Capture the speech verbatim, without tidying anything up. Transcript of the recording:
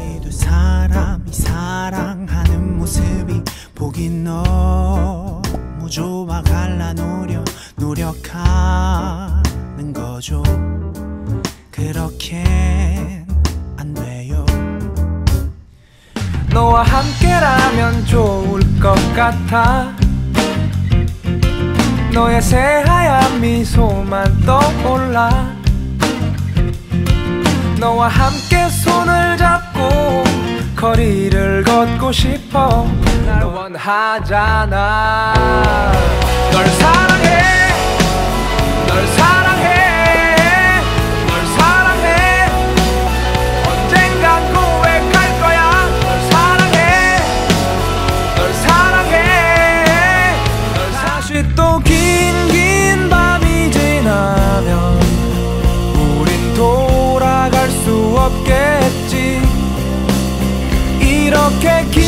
우리 두 사람이 사랑하는 모습이 보기 너무 좋아 갈라놓으려 노력하는 거죠. 그렇게는 안 돼요. 너와 함께라면 좋을 것 같아. 너의 새하얀 미소만 떠올라. 너와 함께 손을 잡고 거리를 걷고 싶어. 날 원하잖아. 널 사랑해, 널 사랑해, 널 사랑해. 언젠간 고백할 거야. 널 사랑해, 널 사랑해, 널 다시 또 긴 긴 밤이 지나면 우린 돌아갈 수 없겠지. 이렇게